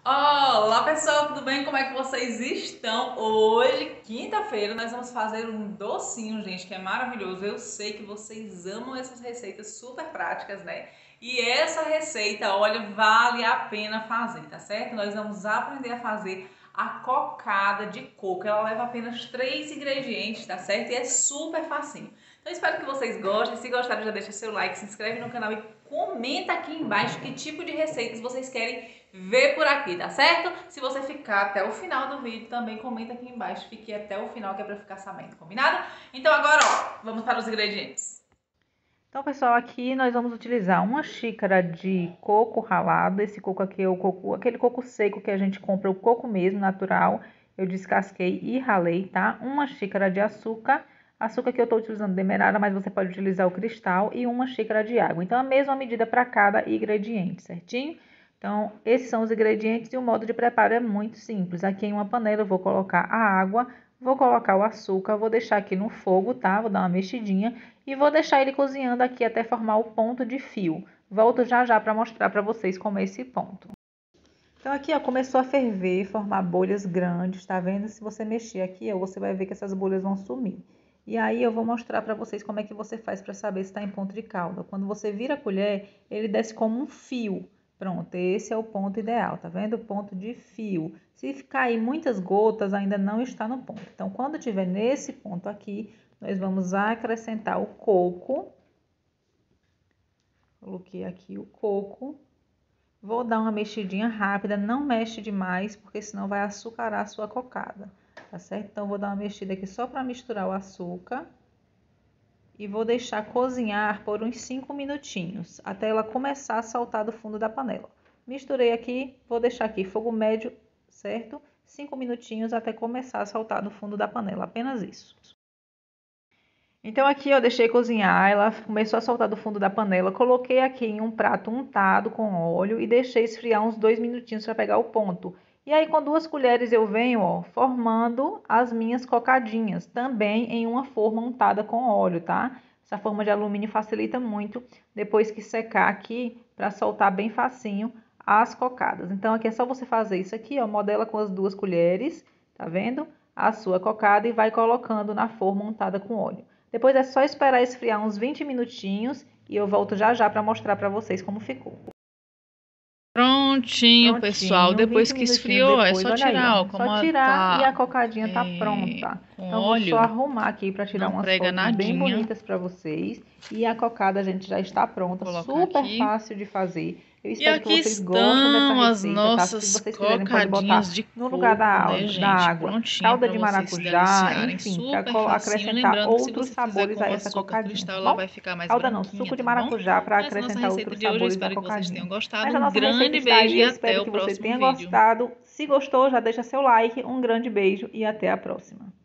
Olá pessoal, tudo bem? Como é que vocês estão? Hoje, quinta-feira, nós vamos fazer um docinho, gente, que é maravilhoso. Eu sei que vocês amam essas receitas super práticas, né? E essa receita, olha, vale a pena fazer, tá certo? Nós vamos aprender a fazer a cocada de coco. Ela leva apenas 3 ingredientes, tá certo? E é super facinho. Então espero que vocês gostem. Se gostaram, já deixa seu like, se inscreve no canal e comenta aqui embaixo que tipo de receitas vocês querem ver por aqui, tá certo? Se você ficar até o final do vídeo, também comenta aqui embaixo. Fique até o final que é pra ficar sabendo, combinado? Então agora, ó, vamos para os ingredientes. Então, pessoal, aqui nós vamos utilizar uma xícara de coco ralado. Esse coco aqui é o coco, aquele coco seco que a gente compra, o coco mesmo, natural. Eu descasquei e ralei, tá? Uma xícara de açúcar. Açúcar que eu estou utilizando demerara, mas você pode utilizar o cristal. E uma xícara de água. Então, a mesma medida para cada ingrediente, certinho? Então, esses são os ingredientes e o modo de preparo é muito simples. Aqui em uma panela eu vou colocar a água, vou colocar o açúcar, vou deixar aqui no fogo, tá? Vou dar uma mexidinha e vou deixar ele cozinhando aqui até formar o ponto de fio. Volto já já para mostrar para vocês como é esse ponto. Então aqui, ó, começou a ferver, formar bolhas grandes, tá vendo? Se você mexer aqui, ó, você vai ver que essas bolhas vão sumir. E aí eu vou mostrar para vocês como é que você faz para saber se está em ponto de calda. Quando você vira a colher, ele desce como um fio. Pronto, esse é o ponto ideal, tá vendo? O ponto de fio. Se cair muitas gotas, ainda não está no ponto. Então, quando tiver nesse ponto aqui, nós vamos acrescentar o coco. Coloquei aqui o coco. Vou dar uma mexidinha rápida, não mexe demais, porque senão vai açucarar a sua cocada, tá certo? Então, vou dar uma mexida aqui só para misturar o açúcar. E vou deixar cozinhar por uns 5 minutinhos, até ela começar a saltar do fundo da panela. Misturei aqui, vou deixar aqui fogo médio, certo? 5 minutinhos até começar a saltar do fundo da panela, apenas isso. Então aqui eu deixei cozinhar, ela começou a soltar do fundo da panela, coloquei aqui em um prato untado com óleo e deixei esfriar uns 2 minutinhos para pegar o ponto. E aí com 2 colheres eu venho, ó, formando as minhas cocadinhas, também em uma forma untada com óleo, tá? Essa forma de alumínio facilita muito depois que secar aqui para soltar bem facinho as cocadas. Então aqui é só você fazer isso aqui, ó, modela com as 2 colheres, tá vendo? A sua cocada e vai colocando na forma untada com óleo. Depois é só esperar esfriar uns 20 minutinhos e eu volto já já para mostrar para vocês como ficou. Prontinho, pessoal. Prontinho, Depois 20 que minutinhos esfriou, é depois, só olha aí, tirar, ó, ó. como Só ela tirar e a tá cocadinha tá pronta. com Então, vou só óleo, arrumar aqui para tirar não umas prega fotos bem nadinha. bonitas para vocês. E a cocada a gente já está pronta, Vou colocar super aqui. fácil de fazer. Eu E espero que aqui vocês gostem dessa estão as receita, tá? Se nossas vocês quiserem, pode cocadinhas botar de no lugar coco, né, da gente? água, Prontinha calda para de vocês se maracujá, deliciarem. enfim, para Super facinho. acrescentar Lembrando que se outros você fizer sabores com a o essa açúcar cocadinha, cristal, tá ela bom? vai ficar mais Calda não, branquinha, suco de tá bom? maracujá para Então essa é a nossa acrescentar receita outros de hoje. Eu sabores da espero que vocês cocadinha. tenham gostado. Mas a Um nossa receita grande está beijo aí, e eu até espero o que você próximo tenha vídeo. gostado. Se gostou, já deixa seu like. Um grande beijo e até a próxima.